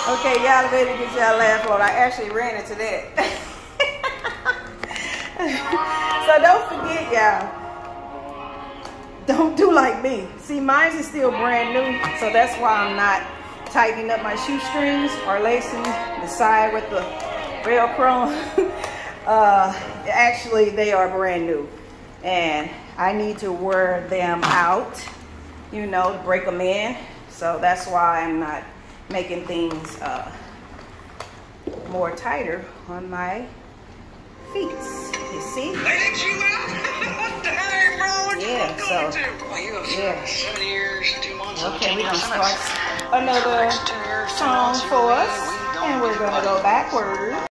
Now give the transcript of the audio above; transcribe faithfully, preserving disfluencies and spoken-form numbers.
Okay, y'all ready to get y'all laugh on. I actually ran into that. So don't forget, y'all. Don't do like me. See, mine is still brand new, so that's why I'm not tightening up my shoestrings or lacing the side with the Velcro. uh, actually, they are brand new, and I need to wear them out, you know, to break them in. So that's why I'm not making things uh, more tighter on my feet. You see? They let you out? What the heck, bro? What Yeah, you so, going to? Well, you have yeah. seven years, two months. Okay, we're and gonna ten start months. another Two years, two song months, for you're us, really and we're gonna go backwards.